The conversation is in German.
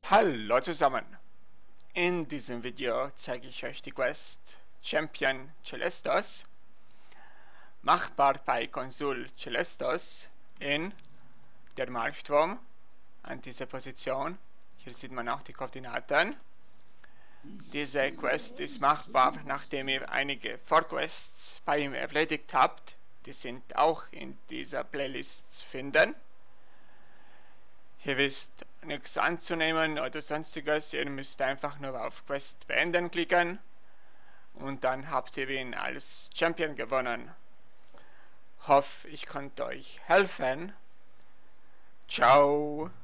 Hallo zusammen! In diesem Video zeige ich euch die Quest Champion Celestos, machbar bei Konsul Celestos in der Marktturm an dieser Position. Hier sieht man auch die Koordinaten. Diese Quest ist machbar, nachdem ihr einige Vorquests bei ihm erledigt habt. Die sind auch in dieser Playlist zu finden. Hier ist nichts anzunehmen oder sonstiges, ihr müsst einfach nur auf Quest beenden klicken und dann habt ihr ihn als Champion gewonnen. Hoffe, ich konnte euch helfen. Ciao!